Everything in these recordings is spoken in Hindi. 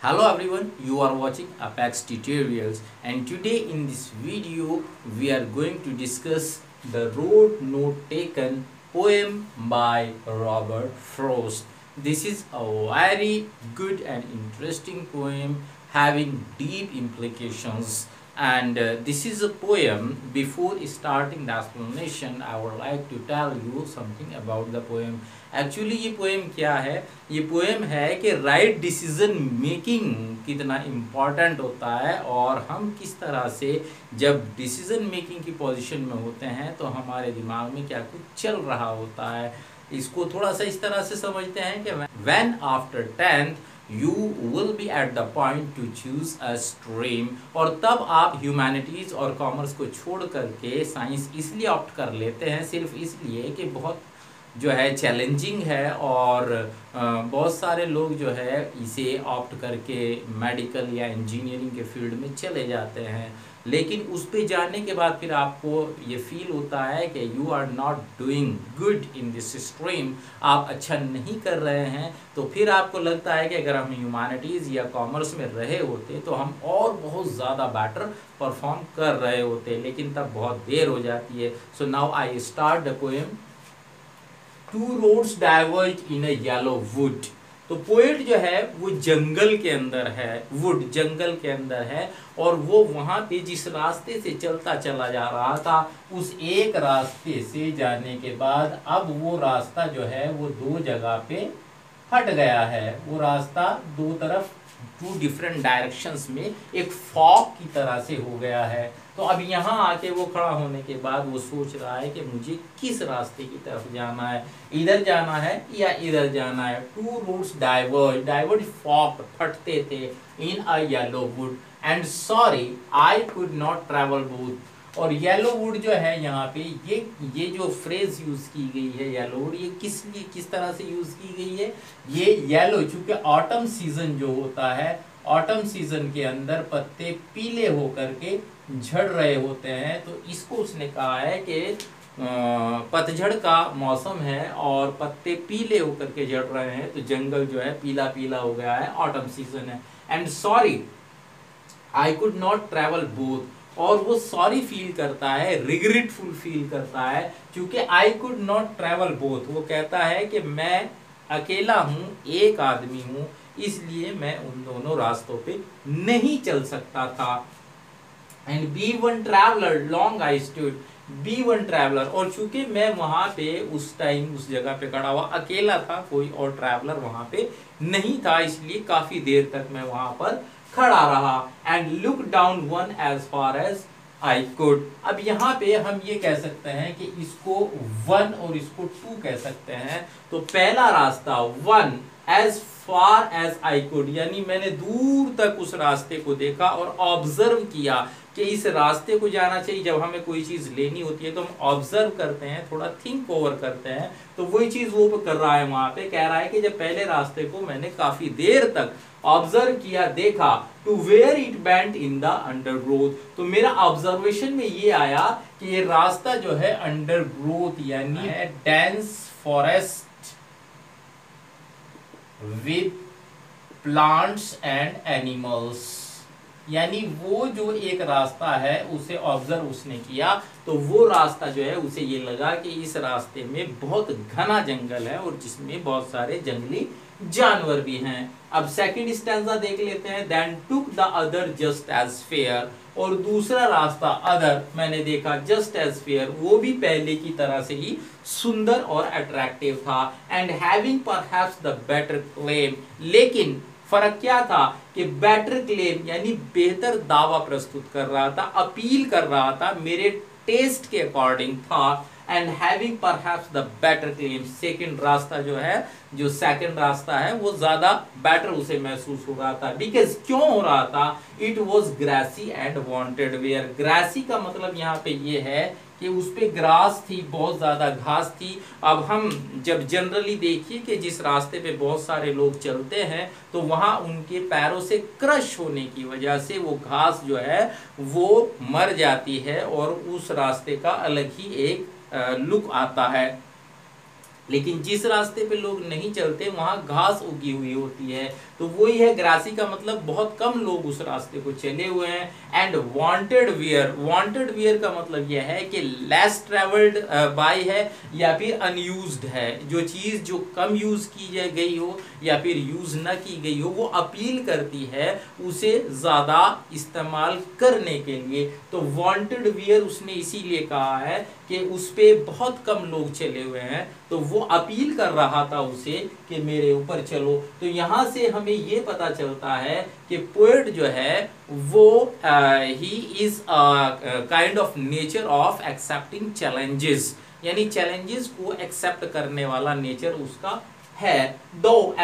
Hello everyone, you are watching Apex Tutorials, and today in this video we are going to discuss the Road Note Taken poem by Robert Frost. This is a very good and interesting poem having deep implications, and this is a poem. Before starting the explanation, I would like to tell you something about the poem. Actually ये पोएम क्या है? ये पोएम है कि राइट डिसीजन मेकिंग कितना इम्पॉर्टेंट होता है और हम किस तरह से जब डिसीजन मेकिंग की पोजीशन में होते हैं तो हमारे दिमाग में क्या कुछ चल रहा होता है। इसको थोड़ा सा इस तरह से समझते हैं कि when after 10th you will be at the point to choose a stream, और तब आप ह्यूमैनिटीज़ और कॉमर्स को छोड़ करके साइंस इसलिए ऑप्ट कर लेते हैं सिर्फ इसलिए कि बहुत जो है चैलेंजिंग है और बहुत सारे लोग जो है इसे ऑप्ट करके मेडिकल या इंजीनियरिंग के फील्ड में चले जाते हैं, लेकिन उस पे जाने के बाद फिर आपको ये फील होता है कि you are not doing good in this stream, आप अच्छा नहीं कर रहे हैं। तो फिर आपको लगता है कि अगर हम ह्यूमैनिटीज़ या कॉमर्स में रहे होते तो हम और बहुत ज़्यादा बेटर परफॉर्म कर रहे होते, लेकिन तब बहुत देर हो जाती है। So now I start the poem. Two roads diverge in a yellow wood. तो पोएट जो है वो जंगल के अंदर है, वुड जंगल के अंदर है, और वो वहां पे जिस रास्ते से चलता चला जा रहा था उस एक रास्ते से जाने के बाद अब वो रास्ता जो है वो दो जगह पे फट गया है। वो रास्ता दो तरफ टू डिफरेंट डायरेक्शंस में एक फॉग की तरह से हो गया है। तो अब यहाँ आके वो खड़ा होने के बाद वो सोच रहा है कि मुझे किस रास्ते की तरफ जाना है, इधर जाना है या इधर जाना है। टू रूट्स डाइवर्ज, डाइवर्ज फॉग फटते थे in a yellow wood and sorry I could not travel both. और येलो वुड जो है यहाँ पे ये जो फ्रेज यूज की गई है येलो वुड, ये किस लिए किस तरह से यूज की गई है? ये येलो चूंकि ऑटम सीजन जो होता है, ऑटम सीजन के अंदर पत्ते पीले होकर के झड़ रहे होते हैं, तो इसको उसने कहा है कि पतझड़ का मौसम है और पत्ते पीले होकर के झड़ रहे हैं, तो जंगल जो है पीला पीला हो गया है, ऑटम सीजन है। And sorry I could not travel both, और वो सॉरी फील करता है, रिग्रेटफुल फील करता है, क्योंकि I could not travel both. वो कहता है कि मैं अकेला हूं, एक आदमी हूं, इसलिए मैं उन दोनों रास्तों पे नहीं चल सकता था। And be one traveller long I stood, be one traveller, और चूंकि मैं वहां पे उस टाइम उस जगह पे खड़ा हुआ अकेला था, कोई और ट्रैवलर वहां पे नहीं था, इसलिए काफी देर तक मैं वहां पर खड़ा रहा। And look down one as far as I could. अब यहाँ पे हम ये कह सकते हैं कि इसको वन और इसको टू कह सकते हैं। तो पहला रास्ता one as far as I could, यानी मैंने दूर तक उस रास्ते को देखा और ऑब्जर्व किया कि इस रास्ते को जाना चाहिए। जब हमें कोई चीज लेनी होती है तो हम ऑब्जर्व करते हैं, थोड़ा थिंक ओवर करते हैं, तो वही चीज वो कर रहा है। वहां पे कह रहा है कि जब पहले रास्ते को मैंने काफी देर तक ऑब्जर्व किया, देखा, to where it bent in the undergrowth, तो मेरा ऑब्जर्वेशन में ये आया कि ये रास्ता जो है अंडरग्रोथ यानी है dense forest with plants and animals, यानी वो जो एक रास्ता है उसे ऑब्जर्व उसने किया, तो वो रास्ता जो है उसे ये लगा कि इस रास्ते में बहुत घना जंगल है और जिसमें बहुत सारे जंगली जानवर भी हैं। अब सेकंड स्टैंजा देख लेते हैं। Then took the other just as fair, और दूसरा रास्ता अदर मैंने देखा जस्ट एज फेयर, वो भी पहले की तरह से ही सुंदर और अट्रैक्टिव था। And having perhaps the better claim, लेकिन फर्क क्या था कि बेटर क्लेम यानी बेहतर दावा प्रस्तुत कर रहा था, अपील कर रहा था, मेरे टेस्ट के अकॉर्डिंग था। And having perhaps the better claim, second रास्ता जो है, जो सेकंड रास्ता है वो ज्यादा बेटर उसे महसूस हो रहा था। बिकॉज क्यों हो रहा था? It was grassy and wanted wear. Grassy का मतलब यहाँ पे ये है कि उस पे ग्रास थी, बहुत ज्यादा घास थी। अब हम जब जनरली देखिए कि जिस रास्ते पे बहुत सारे लोग चलते हैं तो वहां उनके पैरों से क्रश होने की वजह से वो घास जो है वो मर जाती है और उस रास्ते का अलग ही एक लुक आता है। लेकिन जिस रास्ते पे लोग नहीं चलते वहां घास उगी हुई होती है, तो तो वही है ग्रासी का मतलब बहुत कम लोग उस रास्ते को चले हुए हैं। एंड वांटेड वियर का मतलब यह है कि लेस ट्रेवल्ड बाय है या फिर अनयूज्ड है, जो चीज जो कम यूज की गई हो या फिर यूज न की गई हो वो अपील करती है उसे ज्यादा इस्तेमाल करने के लिए। तो वांटेड वियर उसने इसीलिए कहा है कि उस पे बहुत कम लोग चले हुए हैं, तो वो अपील कर रहा था उसे कि मेरे ऊपर चलो। तो यहां से हमें ये पता चलता है कि पोएट जो है वो ही is kind of nature of accepting challenges, यानी चैलेंजेस को एक्सेप्ट करने वाला नेचर उसका है। though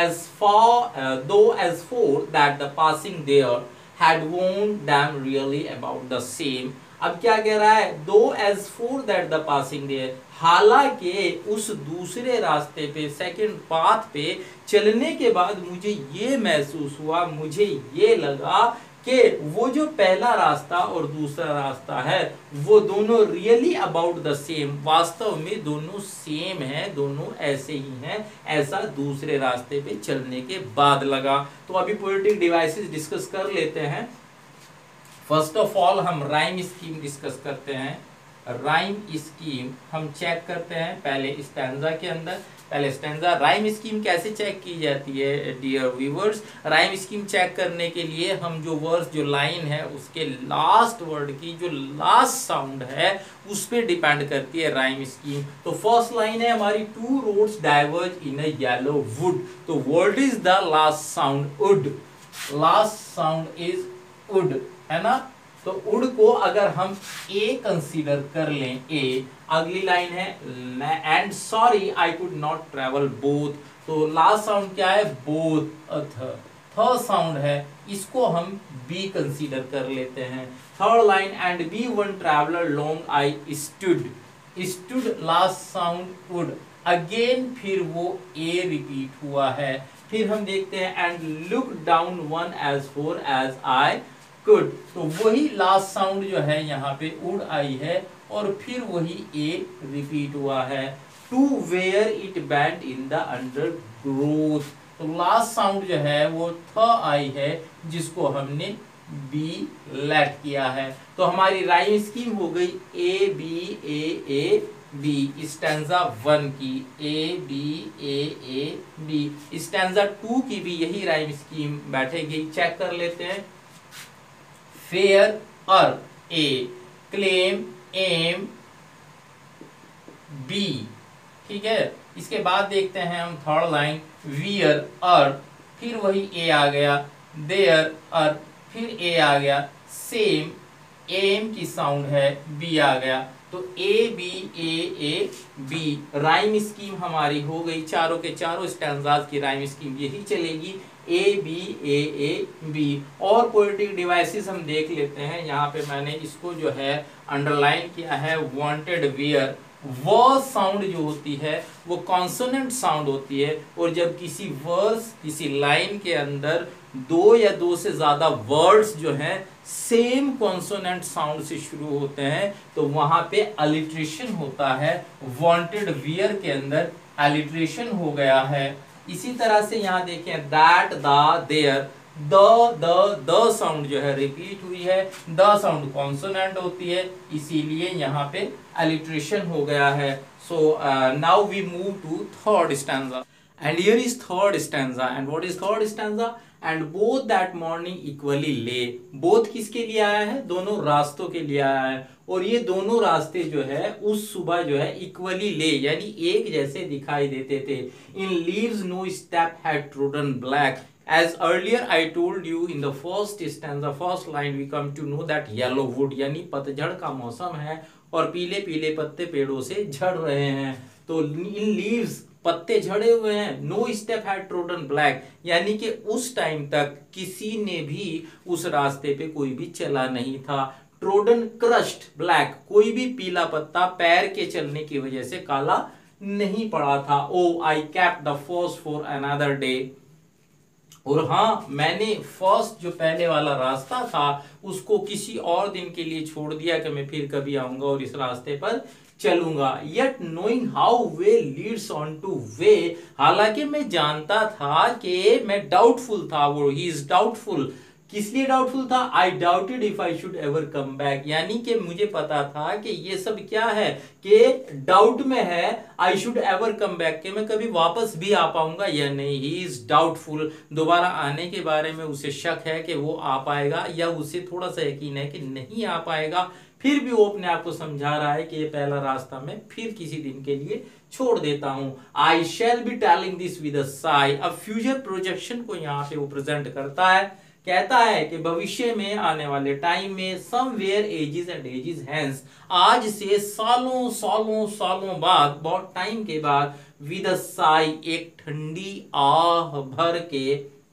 as for that the passing there had warned them really about the same। अब क्या कह रहा है, दो as for that the passing there, हालांकि उस दूसरे रास्ते पे सेकंड पाथ पे चलने के बाद मुझे ये महसूस हुआ, मुझे ये लगा कि वो जो पहला रास्ता और दूसरा रास्ता है वो दोनों रियली अबाउट द सेम, वास्तव में दोनों सेम है, दोनों ऐसे ही हैं, ऐसा दूसरे रास्ते पे चलने के बाद लगा। तो अभी पोएटिक डिवाइसेस डिस्कस कर लेते हैं। फर्स्ट ऑफ ऑल हम राइम स्कीम डिस्कस करते हैं। राइम स्कीम हम चेक करते हैं पहले स्टैंजा के अंदर। पहले स्टैंजा राइम स्कीम कैसे चेक की जाती है dear viewers. Rhyme scheme check करने के लिए हम जो वर्ड्स जो लाइन है उसके लास्ट वर्ड की जो लास्ट साउंड है उस पे डिपेंड करती है राइम स्कीम। तो फर्स्ट लाइन है हमारी, two roads diverge in a yellow wood. तो word is the last sound wood, last sound is wood, है ना। तो उड को अगर हम ए कंसीडर कर लें, ए, अगली लाइन है and sorry I could not travel both. तो लास्ट साउंड क्या है, बोथ, थर्ड साउंड है, इसको हम बी कंसीडर कर लेते हैं। Third line and be one traveller long I stood, stood last sound wood, again फिर वो ए रिपीट हुआ है। फिर हम देखते हैं and look down one as far as I could. तो वही लास्ट साउंड जो है यहाँ पे उड आई है और फिर वही ए रिपीट हुआ है। To where it bent in the under growth. तो लास्ट साउंड जो है वो थ आई है जिसको हमने बी लेट किया है। तो हमारी राइम स्कीम हो गई A B A B, stanza 1 की A B A B, stanza 2 की भी यही राइम स्कीम बैठेगी। चेक कर लेते हैं। Fair uh A, claim M B, ठीक है। इसके बाद देखते हैं हम थर्ड लाइन, वियर अर, फिर वही ए आ गया, देयर अर, फिर ए आ गया, सेम, एम की साउंड है, बी आ गया। तो A B A B rhyme scheme हमारी हो गई। चारों के चारों स्टैंजाज की राइम स्कीम यही चलेगी, ए बी ए बी। और पोएटिक डिवाइसेस हम देख लेते हैं। यहाँ पे मैंने इसको जो है अंडरलाइन किया है, वांटेड वियर। व साउंड जो होती है वो कॉन्सोनेंट साउंड होती है, और जब किसी वर्स किसी लाइन के अंदर दो या दो से ज्यादा वर्ड्स जो हैं सेम कॉन्सोनेंट साउंड से शुरू होते हैं तो वहां पे अलिट्रेशन होता है। वांटेड वियर के अंदर अलिट्रेशन हो गया है। इसी तरह से यहाँ देखें that, the, there, the sound जो है रिपीट हुई है, द साउंड कॉन्सोनेंट होती है, इसीलिए यहाँ पे अलिट्रेशन हो गया है। So now we move to third stanza and here is third stanza and what is third stanza and both that morning equally lay। both किसके लिए आया है, दोनों रास्तों के लिए आया है, और ये दोनों रास्ते जो है उस सुबह जो है इक्वली ले यानी एक जैसे दिखाई देते थे। In leaves no step had trodden black as earlier I told you in the first stanza first line we come to know that yellow wood यानी पतझड़ का मौसम है और पीले पीले पत्ते पेड़ों से झड़ रहे हैं। तो इन लीव्स पत्ते झड़े हुए हैं, no step had trodden black यानी कि उस टाइम तक किसी ने भी उस रास्ते पे कोई भी चला नहीं था। ट्रोडन क्रश्ड ब्लैक, कोई भी पीला पत्ता पैर के चलने की वजह से काला नहीं पड़ा था। Oh I kept the first for another day, और हाँ मैंने फर्स्ट जो पहले वाला रास्ता था उसको किसी और दिन के लिए छोड़ दिया कि मैं फिर कभी आऊंगा और इस रास्ते पर चलूंगा, yet knowing how way leads on to way, हालांकि मैं जानता था कि मैं डाउटफुल था, वो ही इज डाउटफुल। किस लिए डाउटफुल था? I doubted if I should ever come back, यानी कि मुझे पता था कि ये सब क्या है, कि डाउट में है, I should ever come back, कि मैं कभी वापस भी आ पाऊंगा या नहीं। ही इज डाउटफुल, दोबारा आने के बारे में उसे शक है कि वो आ पाएगा, या उसे थोड़ा सा यकीन है कि नहीं आ पाएगा। फिर भी वो अपने आप को समझा रहा है कि ये पहला रास्ता मैं फिर किसी दिन के लिए छोड़ देता हूं। I shall be telling this with a sigh. अब फ्यूचर प्रोजेक्शन को यहाँ पे वो प्रेजेंट करता है, कहता है कि भविष्य में आने वाले टाइम में somewhere ages and ages hence, आज से सालों सालों सालों बाद, बहुत टाइम के बाद, विद अ साई, एक ठंडी आह भर के,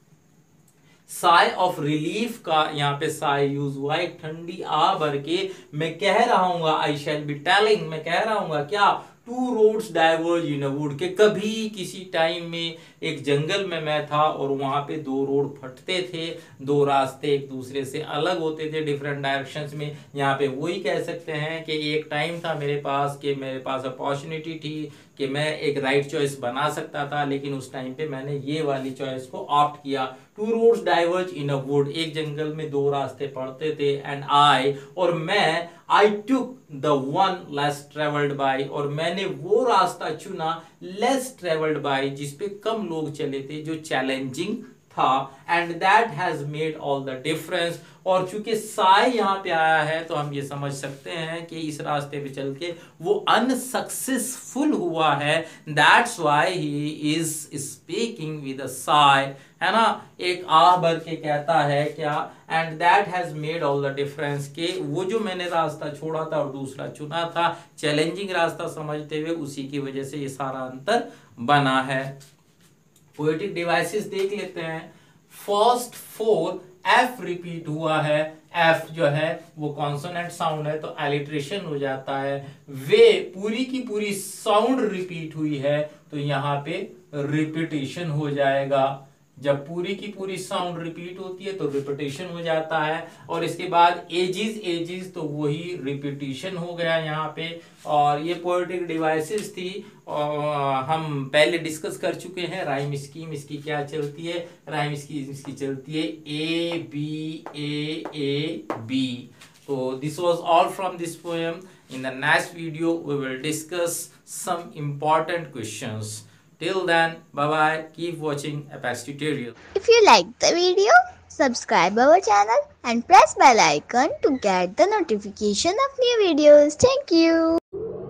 साई ऑफ रिलीफ का यहाँ पे साई यूज हुआ, एक ठंडी आह भर के मैं कह रहा हूँ, आई शैल बी टेलिंग, मैं कह रहा हूँ क्या, two roads diverge in a wood, के कभी किसी टाइम में एक जंगल में मैं था और वहां पे दो रोड फटते थे, दो रास्ते एक दूसरे से अलग होते थे डिफरेंट डायरेक्शंस में। यहाँ पे वही कह सकते हैं कि एक टाइम था मेरे पास, कि मेरे पास अपॉर्चुनिटी थी कि मैं एक राइट चॉइस बना सकता था, लेकिन उस टाइम पे मैंने ये वाली चॉइस को ऑप्ट किया। Two roads diverge in a wood, एक जंगल में दो रास्ते पड़ते थे, एंड आई, और मैं, I took the one less travelled by, और मैंने वो रास्ता चुना लेस ट्रेवल्ड बाय, जिसपे कम लोग चले थे, जो चैलेंजिंग था, and that has made all the difference. और चूंकि साई यहाँ पे आया है तो हम ये समझ सकते हैं कि इस रास्ते पे चल के वो अनसक्सेसफुल हुआ है, that's why he is speaking with a sigh, है ना, एक आह भर के कहता है क्या, and that has made all the difference, के वो जो मैंने रास्ता छोड़ा था और दूसरा चुना था, चैलेंजिंग रास्ता समझते हुए, उसी की वजह से ये सारा अंतर बना है। पोएटिक डिवाइसेस देख लेते हैं। फर्स्ट फोर एफ रिपीट हुआ है, एफ जो है वो कॉन्सोनेंट साउंड है तो एलिट्रेशन हो जाता है। वे पूरी की पूरी साउंड रिपीट हुई है तो यहाँ पे रिपीटेशन हो जाएगा। जब पूरी की पूरी साउंड रिपीट होती है तो रिपीटेशन हो जाता है। और इसके बाद एजिस, एजिस तो वही रिपीटेशन हो गया यहाँ पे। और ये पोएटिक डिवाइसेस थी, और हम पहले डिस्कस कर चुके हैं। राइम स्कीम इसकी क्या चलती है? राइम स्कीम इसकी चलती है ए बी ए बी। तो this was all from this poem. In the next video we will discuss some important questions. Till then, bye bye. Keep watching Apex Tutorial. If you like the video, subscribe our channel and press bell icon to get the notification of new videos. Thank you.